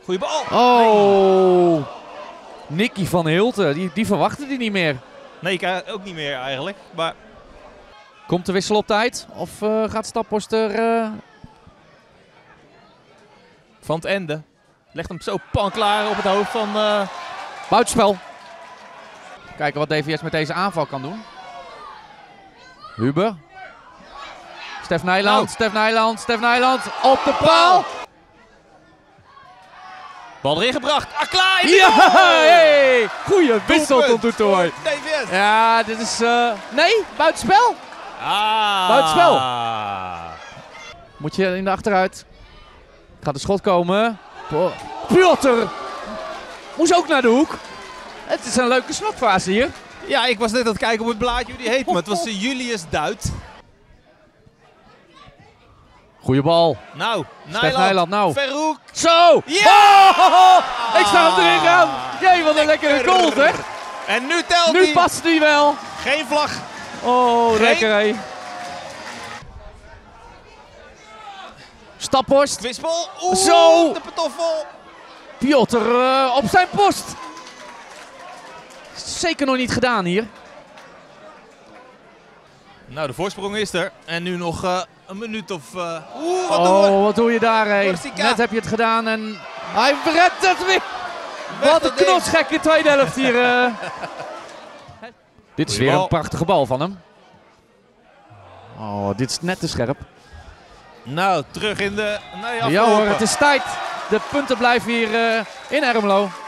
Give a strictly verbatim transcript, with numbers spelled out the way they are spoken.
Goeie bal. Oh, Nicky van Hilten, die, die verwachtte die niet meer. Nee, ik ook niet meer eigenlijk. Maar... Komt de wissel op tijd? Of uh, gaat Staphorst er... Uh... Van het Ende. Legt hem zo pan klaar op het hoofd van... Uh... Buitenspel. Kijken wat D V S met deze aanval kan doen. Huber. Stef Nijland, nou. Stef Nijland, Stef Nijland. Op de paal. Bal erin gebracht. Aklaai! Ja, hey. Goeie wissel tot toertooi. D V S. Ja, dit is... Uh... Nee, buitenspel. Ah. Buitenspel. Moet je in de achteruit. Gaat de schot komen. Piotr. Moest ook naar de hoek. Het is een leuke slotfase hier. Ja, ik was net aan het kijken op het blaadje hoe die heet, maar het was Julius Duit. Goeie bal. Nou, Stef Nijland, nou. Verhoek. Zo! Ja! Oh, ik zag hem erin gaan. Jee, wat een lekkere goal, zeg. En nu telt Nu hij. past hij wel. Geen vlag. Oh, Geen... lekker hé. Staphorst. Kwispel. Oeh, Zo! de patoffel. Piotr uh, op zijn post. Zeker nog niet gedaan hier. Nou, de voorsprong is er. En nu nog uh, een minuut of... Uh... Oeh, wat oh, doen we? wat doe je daar, hé? Net heb je het gedaan en hij redt het weer. Weg wat een knotsgekke tweede helft hier. Uh. Dit is weer bal. Een prachtige bal van hem. Oh, dit is net te scherp. Nou, terug in de... Nee, ja hoor, het is tijd. De punten blijven hier uh, in Ermelo.